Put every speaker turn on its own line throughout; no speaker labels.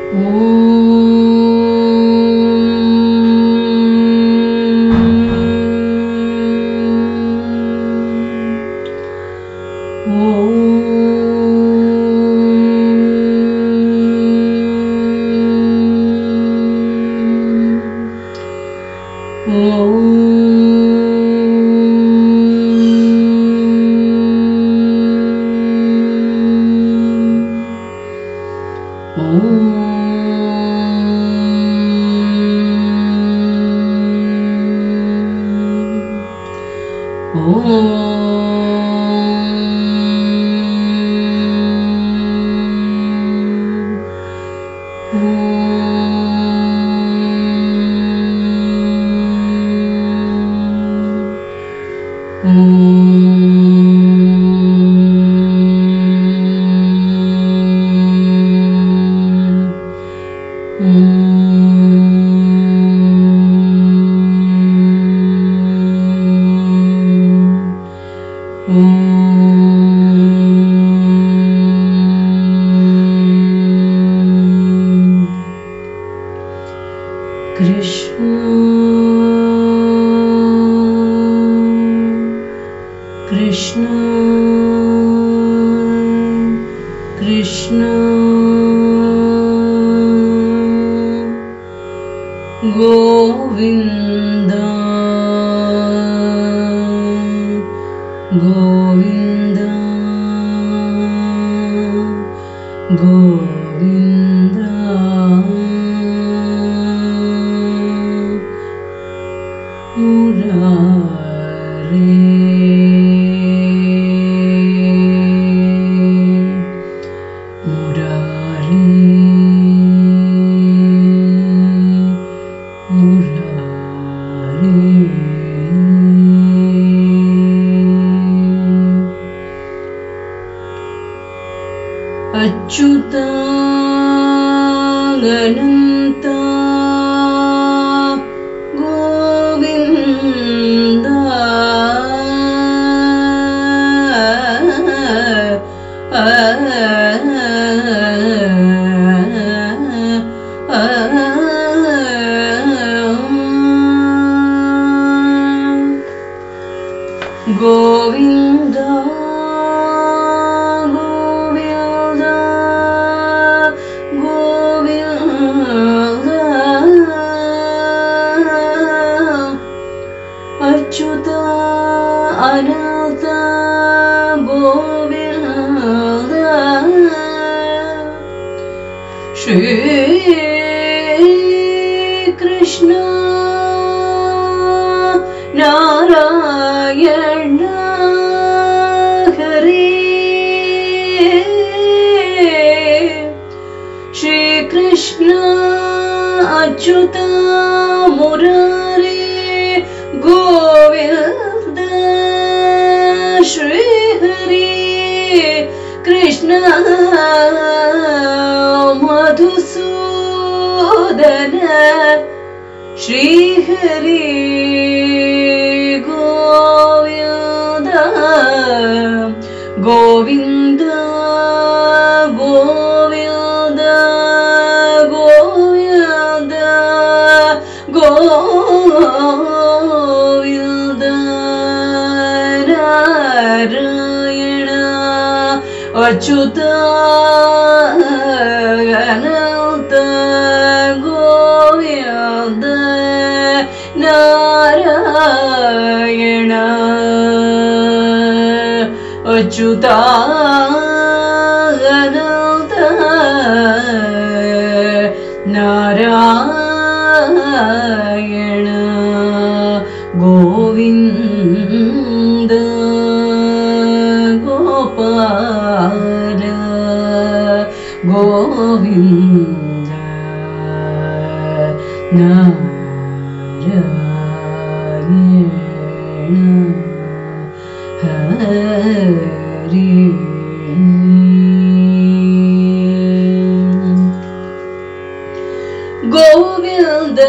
गोविंद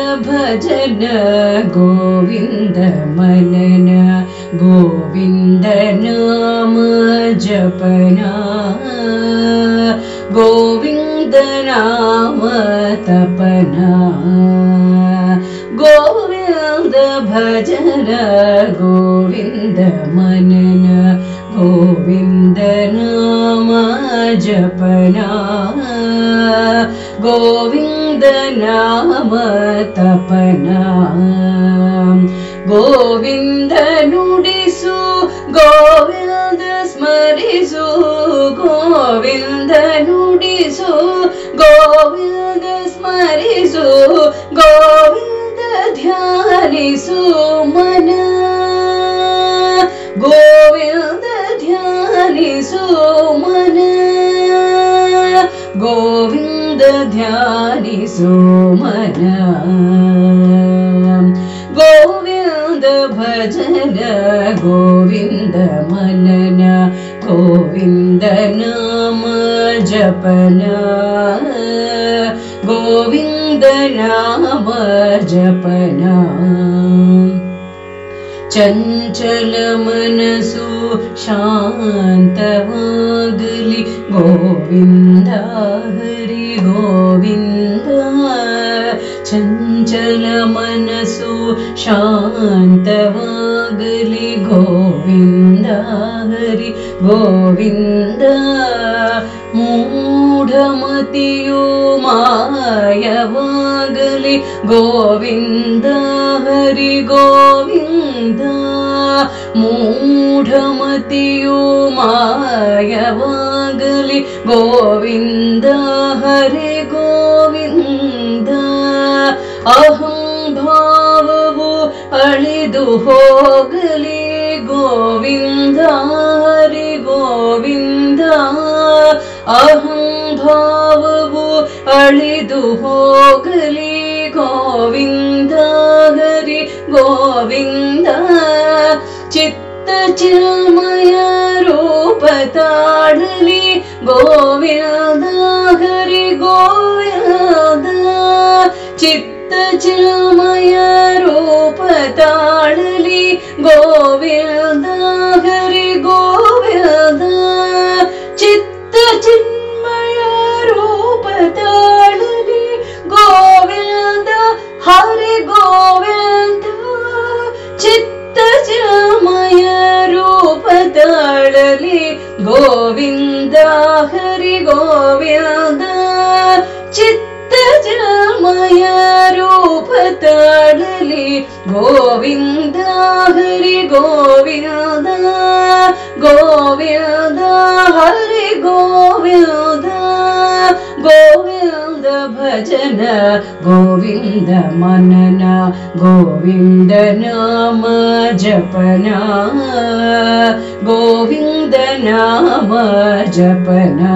भजन गोविंद मनन गोविंद नाम जपना गोविंद नाम तपना गोविंद भजन गोविंद मनन गोविंद नाम जपना गोविंद नाम तपना गोविंद नुडिसु गोविंद स्मरिसु गोविंद नुडिसु गोविंद स्मरिसु गोविंद ध्यानिसु मन गोविंद ध्यानिसु मन गोविंद ध्यानिसु मन गोविंद भजन गोविंद मनन गोविंद नाम जपना गोविंद नाम जपना चंचल मनसु शांतवागली गोविंदा हरि गोविंदा चंचल मनसु शांतवागली गोविंदा हरि गोविंदा मूढ़मतियु मायवागली गोविंदा हरि गोविंदा मूढ़मतियु मायवागली गोविंदा हरि गोविंदा अहं भाववु अಳಿದು ಹೋಗಲಿ गोविंदा हरि गोविंदा अहं भाववु अಳಿದು ಹೋಗಲಿ गोविंदा हरि गोविंदा चित्त चिन्मय रूप ताड़ली गोविंदा हरि गोविंदा चित्त चिन्मय रूप ताड़ली गोविंदा हरि गोविंदा चित्त चिन्मय रूप ताड़ली गोविंदा हरि गोविंदा चित्त चिन्मय रूप ताड़ली गोविंदा हरि गोविंदा चित्त चिन्मय रूप ताड़ली गोविंदा हरि गोविंदा गोविंदा हरि गोविंदा गोविंद भजन गोविंद मनन गोविंद नाम जपना गोविंद नाम जपना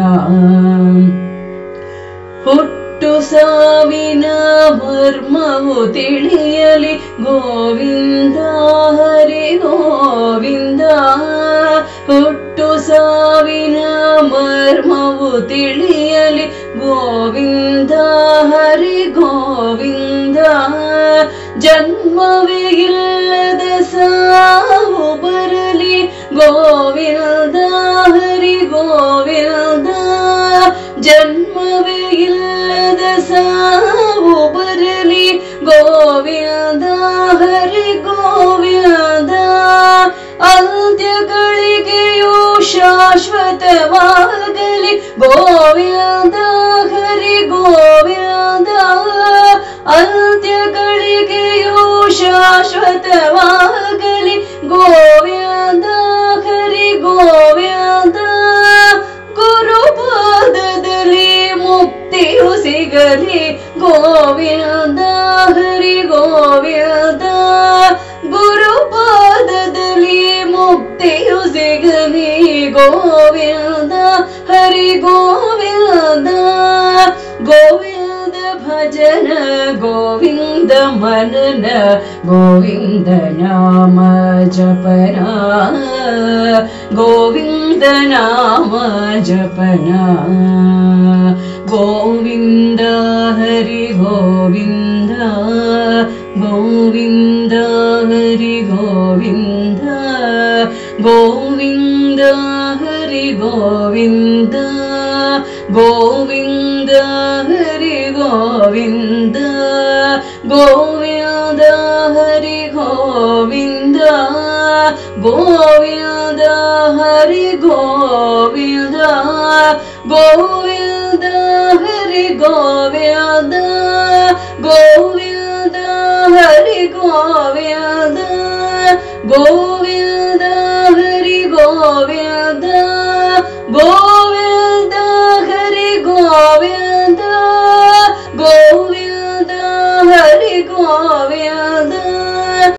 ಹುಟ್ಟು ಸಾವಿನ ಮರ್ಮವು ತಿಳಿಯಲಿ ಗೋವಿಂದ ಹರಿ ಗೋವಿಂದ ಹುಟ್ಟು ಸಾವಿನ ಮರ್ಮವು ತಿಳಿಯಲಿ ಗೋವಿಂದ ಹರಿ ಗೋವಿಂದ ಜನ್ಮವೇ ಇಲ್ಲದ ಸಾವು ಬರಲಿ ಗೋವಿಂದ ಹರಿ ಗೋವಿಂದ ಜನ್ಮವೇ ಇಲ್ಲದ ಸಾವು ಬರಲಿ ಗೋವಿಂದ ಹರಿ ಗೋವಿಂದ ಅಂತ್ಯಗಳಿಗೆಯೂ ಶಾಶ್ವತವಾಗಲಿ ಗೋವಿಂದ ಹರಿ ಗೋವಿಂದ ಅಂತ್ಯಗಳಿಗೆಯೂ ಶಾಶ್ವತವಾಗಲಿ ಗೋವಿಂದ ಹರಿ ಗೋವಿಂದ ಗುರುಪಾದದಲ್ಲಿ ಮುಕ್ತಿಯು ಸಿಗಲಿ ಗೋವಿಂದ ಹರಿ ಗೋವಿಂದ ಗುರುಪಾದದಲ್ಲಿ ಮುಕ್ತಿಯು ಸಿಗಲಿ ಗೋವಿಂದ ಹರಿ ಗೋವಿಂದ ಗೋವಿಂದ ಭಜನ ಗೋವಿಂದ मनन गोविंद नाम जपना गोविंद नाम जपना गोविंद हरि गोविंद गोविंद हरि गोविंद गोविंद हरि गोविंद गोविंद गोविन्द गोविन्द हरि गोविन्द गोविन्द हरि गोविन्द गोविन्द हरि गोविन्द